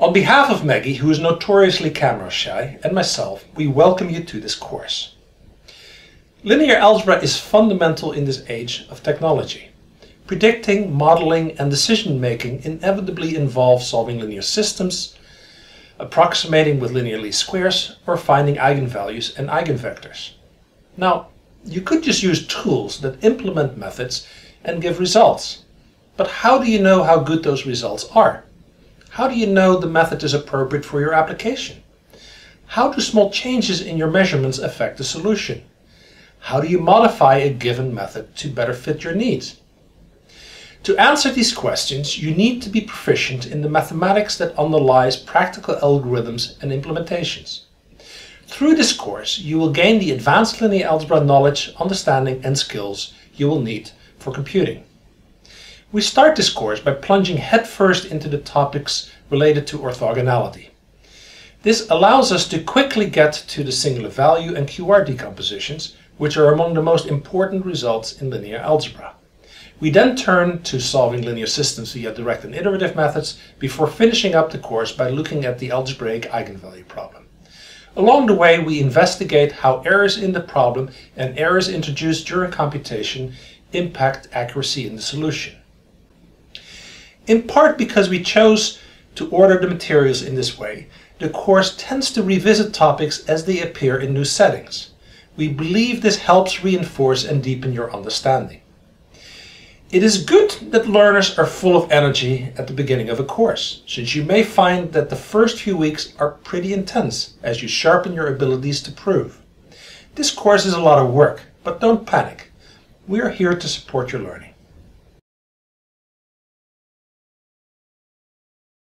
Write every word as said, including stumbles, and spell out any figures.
On behalf of Maggie, who is notoriously camera shy, and myself, we welcome you to this course. Linear algebra is fundamental in this age of technology. Predicting, modeling, and decision-making inevitably involve solving linear systems, approximating with linear least squares, or finding eigenvalues and eigenvectors. Now, you could just use tools that implement methods and give results. But how do you know how good those results are? How do you know the method is appropriate for your application? How do small changes in your measurements affect the solution? How do you modify a given method to better fit your needs? To answer these questions, you need to be proficient in the mathematics that underlies practical algorithms and implementations. Through this course, you will gain the advanced linear algebra knowledge, understanding, and skills you will need for computing. We start this course by plunging headfirst into the topics related to orthogonality. This allows us to quickly get to the singular value and Q R decompositions, which are among the most important results in linear algebra. We then turn to solving linear systems via direct and iterative methods before finishing up the course by looking at the algebraic eigenvalue problem. Along the way, we investigate how errors in the problem and errors introduced during computation impact accuracy in the solution. In part because we chose to order the materials in this way, the course tends to revisit topics as they appear in new settings. We believe this helps reinforce and deepen your understanding. It is good that learners are full of energy at the beginning of a course, since you may find that the first few weeks are pretty intense as you sharpen your abilities to prove. This course is a lot of work, but don't panic. We are here to support your learning.